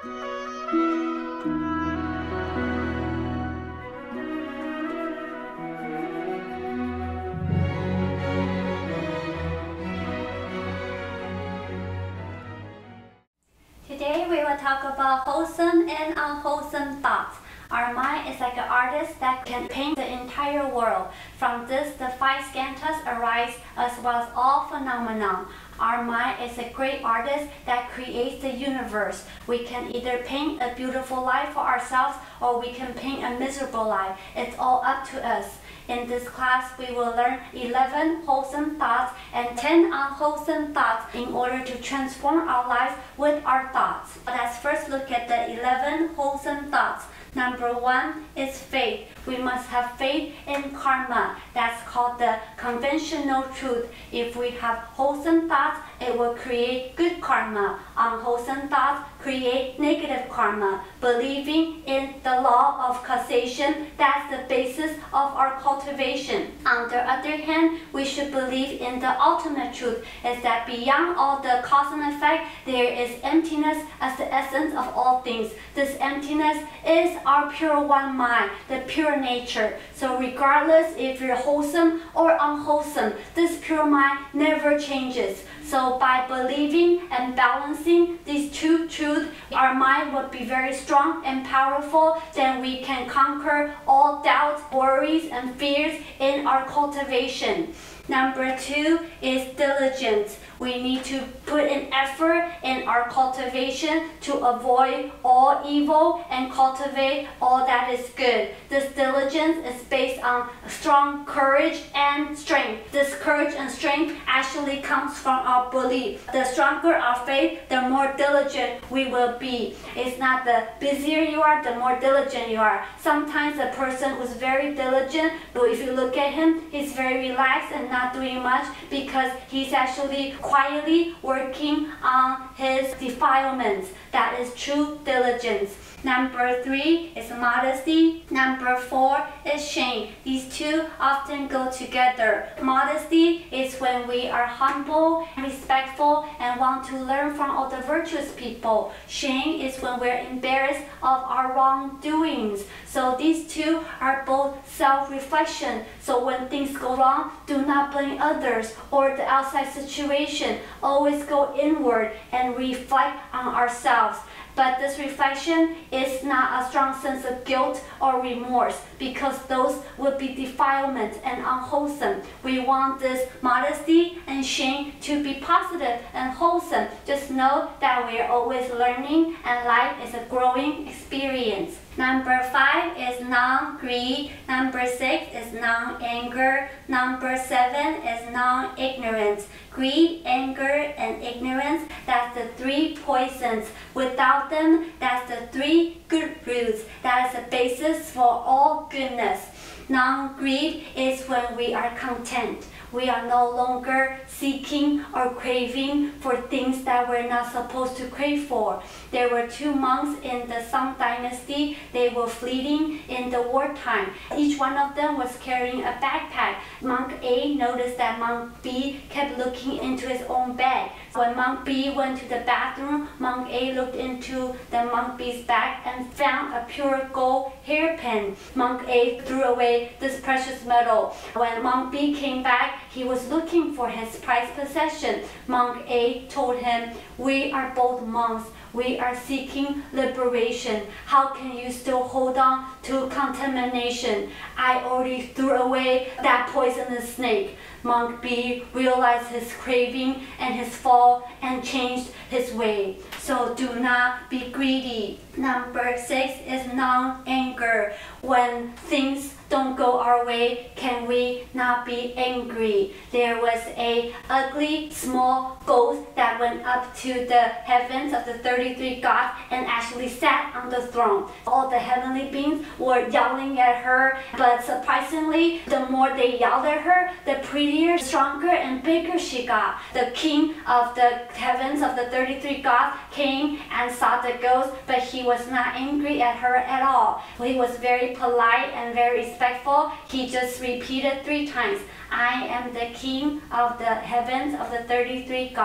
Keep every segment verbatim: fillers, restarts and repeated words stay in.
Today we will talk about wholesome and unwholesome thoughts. Our mind is like an artist that can paint the entire world. From this, the five skandhas arise as well as all phenomena. Our mind is a great artist that creates the universe. We can either paint a beautiful life for ourselves or we can paint a miserable life. It's all up to us. In this class, we will learn eleven wholesome thoughts and ten unwholesome thoughts in order to transform our lives with our thoughts. Let's first look at the eleven wholesome thoughts. Number one is faith. We must have faith in karma. That's called the conventional truth. If we have wholesome thoughts, it will create good karma. Unwholesome thoughts create negative karma. Believing in the law of causation, that's the basis of our cultivation. On the other hand, we should believe in the ultimate truth, is that beyond all the cause and effect, there is emptiness as the essence of all things. This emptiness is our pure one mind, the pure nature. So regardless if you're wholesome or unwholesome, this pure mind never changes. So by believing and balancing these two truths, our mind will be very strong and powerful. Then we can conquer all doubts, worries, and fears in our cultivation. Number two is diligence. We need to put an effort in our cultivation to avoid all evil and cultivate all that is good. This diligence is based on strong courage and strength. This courage and strength actually comes from our belief. The stronger our faith, the more diligent we will be. It's not the busier you are, the more diligent you are. Sometimes a person who's very diligent, but if you look at him, he's very relaxed and not doing much because he's actually quietly working on his defilements. That is true diligence. Number three is modesty. Number four is shame. These two often go together. Modesty is when we are humble, respectful, and want to learn from all the virtuous people. Shame is when we're embarrassed of our wrongdoings. So these two are both self-reflection. So when things go wrong, do not blame others or the outside situation. Always go inward and reflect on ourselves. But this reflection is not a strong sense of guilt or remorse because those would be defilement and unwholesome. We want this modesty and shame to be positive and wholesome. Just know that we are always learning and life is a growing experience. Number five is non-greed. Number six is non-anger. Number seven is non-ignorance. Greed, anger, and ignorance, that's the three poisons. Without them, that's the three good roots. That is the basis for all goodness. Non-greed is when we are content. We are no longer seeking or craving for things that we're not supposed to crave for. There were two monks in the Song dynasty. They were fleeing in the wartime. Each one of them was carrying a backpack. Monk A noticed that Monk B kept looking into his own bag. When Monk B went to the bathroom, Monk A looked into the Monk B's bag and found a pure gold hairpin. Monk A threw away this precious metal. When Monk B came back, he was looking for his prized possession. Monk A told him, "We are both monks. We are seeking liberation. How can you still hold on to contamination? I already threw away that poisonous snake." Monk B realized his craving and his fall and changed his way. So do not be greedy. Number six is non-anger. When things don't go our way, can we not be angry? There was a ugly small ghost that went up to the heavens of the thirty-three gods and actually sat on the throne. All the heavenly beings were yelling at her, but surprisingly, the more they yelled at her, the prettier, stronger, and bigger she got. The king of the heavens of the thirty-three gods came and saw the ghost, but he was not angry at her at all. He was very polite and very respectful. He just repeated three times, "I am the king of the heavens of the thirty-three gods."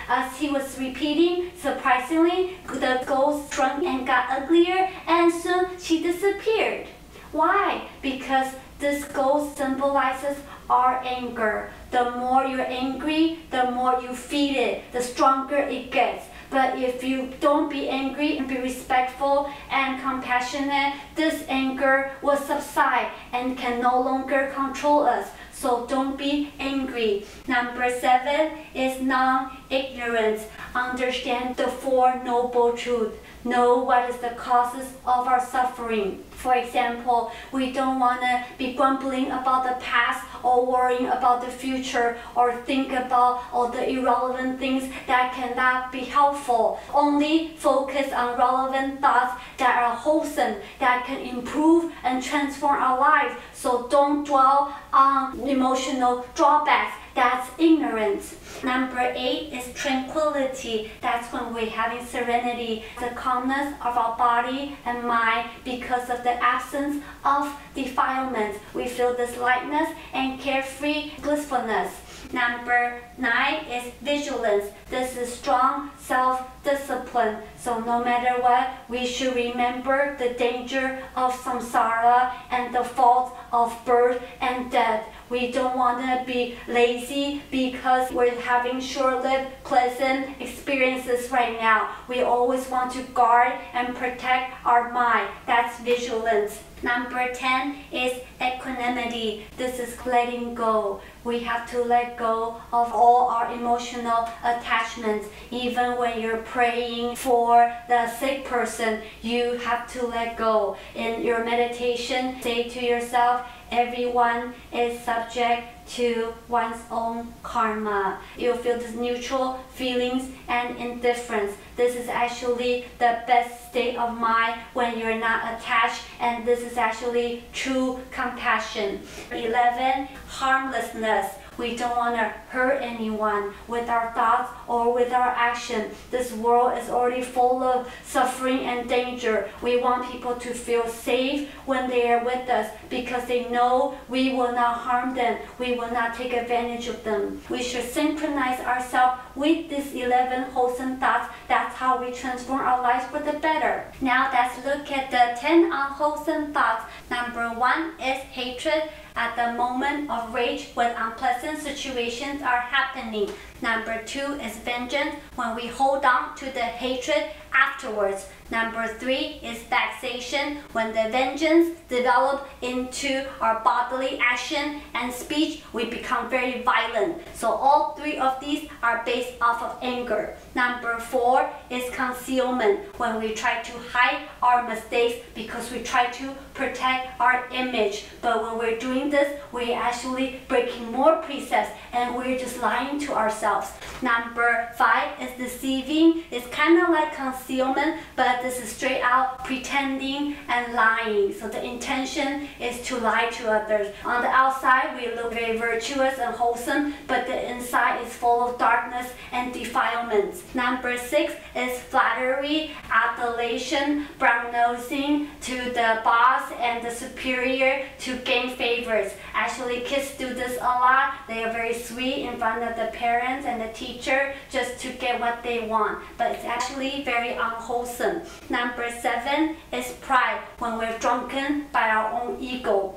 As he was repeating, surprisingly, the ghost shrunk and got uglier, and soon she disappeared. Why? Because this ghost symbolizes our anger. The more you're angry, the more you feed it, the stronger it gets. But if you don't be angry and be respectful and compassionate, this anger will subside and can no longer control us. So don't be angry. Number seven is non-ignorance. Understand the Four Noble Truths. Know what is the causes of our suffering. For example, we don't want to be grumbling about the past or worrying about the future or think about all the irrelevant things that cannot be helpful. Only focus on relevant thoughts that are wholesome, that can improve and transform our lives. So don't dwell on emotional drawbacks. That's ignorance. Number eight is tranquility. That's when we're having serenity, the calmness of our body and mind because of the absence of defilements. We feel this lightness and carefree blissfulness. Number nine is vigilance. This is strong self-discipline. So no matter what, we should remember the danger of samsara and the fault of birth and death. We don't want to be lazy because we're having short-lived, pleasant experiences right now. We always want to guard and protect our mind. That's vigilance. Number ten is equanimity. This is letting go. We have to let go of all our emotional attachments. Even when you're praying for the sick person, you have to let go. In your meditation, say to yourself, everyone is subject to one's own karma. You'll feel this neutral feelings and indifference. This is actually the best state of mind when you're not attached, and this is actually true compassion. eleven, harmlessness. We don't want to hurt anyone with our thoughts or with our action. This world is already full of suffering and danger. We want people to feel safe when they are with us because they know we will not harm them. We will not take advantage of them. We should synchronize ourselves with these eleven wholesome thoughts. That's how we transform our lives for the better. Now let's look at the ten unwholesome thoughts. Number one is hatred. At the moment of rage when unpleasant situations are happening. Number two is vengeance, when we hold on to the hatred afterwards. Number three is vexation, when the vengeance develops into our bodily action and speech, we become very violent. So all three of these are based off of anger. Number four is concealment, when we try to hide our mistakes because we try to protect our image. But when we're doing this, we're actually breaking more precepts and we're just lying to ourselves. Number five is deceiving. It's kind of like concealment, but this is straight out pretending and lying. So the intention is to lie to others. On the outside, we look very virtuous and wholesome, but the inside is full of darkness and defilements. Number six is flattery, adulation, brown-nosing to the boss and the superior to gain favors. Actually, kids do this a lot. They are very sweet in front of the parents and the teacher just to get what they want. But it's actually very unwholesome. Number seven is pride, when we're drunken by our own ego.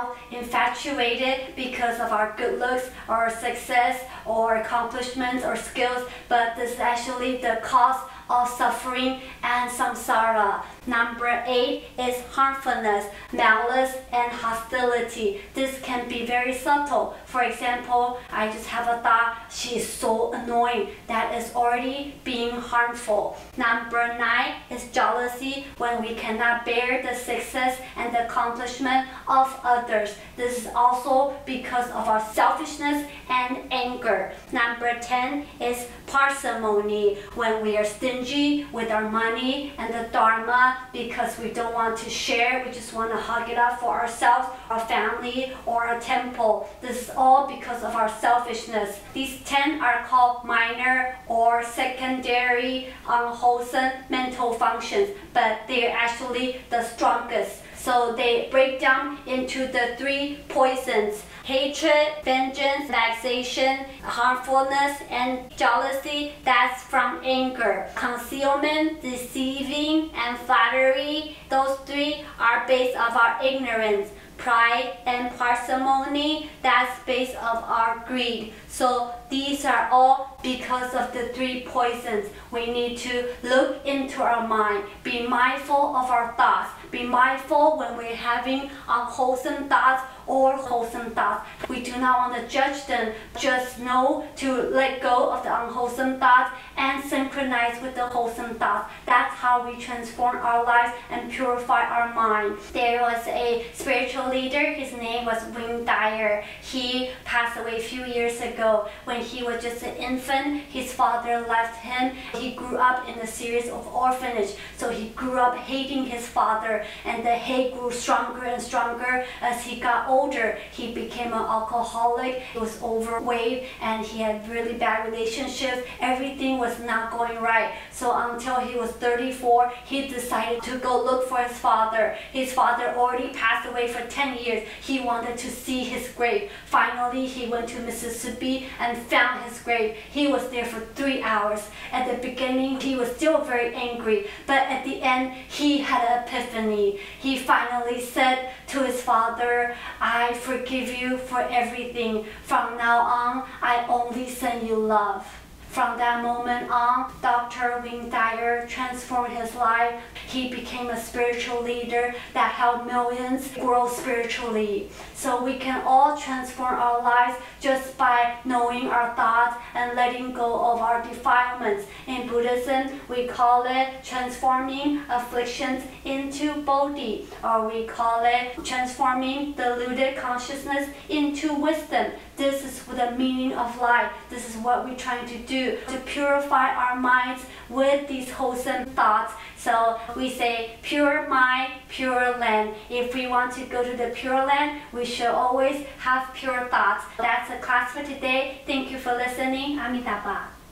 Self-infatuated because of our good looks or success or accomplishments or skills. But this is actually the cause of suffering and samsara. Number eight is harmfulness, malice, and hostility. This can be very subtle. For example, I just have a thought, she is so annoying. That is already being harmful. Number nine is jealousy, when we cannot bear the success and the accomplishment of others. This is also because of our selfishness and anger. Number ten is parsimony, when we are stingy with our money and the dharma because we don't want to share, we just want to hug it up for ourselves, our family, or a temple. This is all because of our selfishness. These ten are called minor or secondary unwholesome mental functions, but they're actually the strongest. So they break down into the three poisons: hatred, vengeance, vexation, harmfulness, and jealousy. That's from anger. Concealment, deceiving, and flattery. Those three are based of our ignorance. Pride and parsimony, that's based of our greed. So these are all because of the three poisons. We need to look into our mind, be mindful of our thoughts, be mindful when we're having unwholesome thoughts or wholesome thoughts. We do not want to judge them, just know to let go of the unwholesome thoughts and synchronize with the wholesome thoughts. That's how we transform our lives and purify our mind. There was a spiritual leader, his name was Wayne Dyer. He passed away a few years ago. When he was just an infant, his father left him. He grew up in a series of orphanage, so he grew up hating his father, and the hate grew stronger and stronger as he got older. He became an alcoholic, he was overweight, and he had really bad relationships. Everything was not going right. So until he was thirty-four, he decided to go look for his father. His father already passed away for ten years. He wanted to see his grave. Finally, he went to Mississippi and found his grave. He was there for three hours. At the beginning, he was still very angry, but at the end, he had an epiphany. He finally said to his father, "I forgive you for everything. From now on, I only send you love." From that moment on, Doctor Wayne Dyer transformed his life. He became a spiritual leader that helped millions grow spiritually. So we can all transform our lives just by knowing our thoughts and letting go of our defilements. In Buddhism, we call it transforming afflictions into bodhi, or we call it transforming deluded consciousness into wisdom. This is the meaning of life. This is what we're trying to do, to purify our minds with these wholesome thoughts. So we say, pure mind, pure land. If we want to go to the pure land, we should always have pure thoughts. That's the class for today. Thank you for listening. Amitabha.